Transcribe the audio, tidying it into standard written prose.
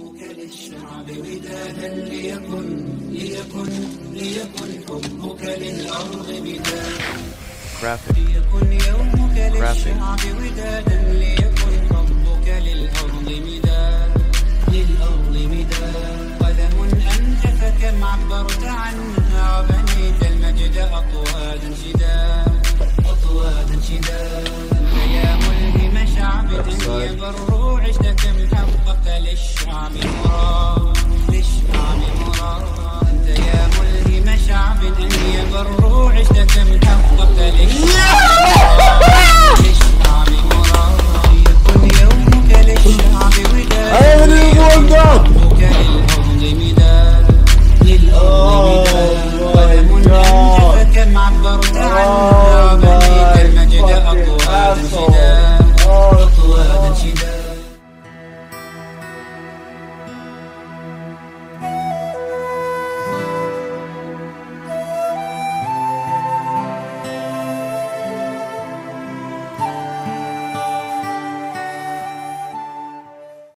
حبك للشعب ودادا ليكن حبك للأرض بدادا ليكن يومك للشعب ودادا ليكن حبك للأرض مدادا قلم أنت فكم عبرت عنها وبنيت المجد أطوادا شدا يا ملهم شعب يبر عشت كم حققت للشعب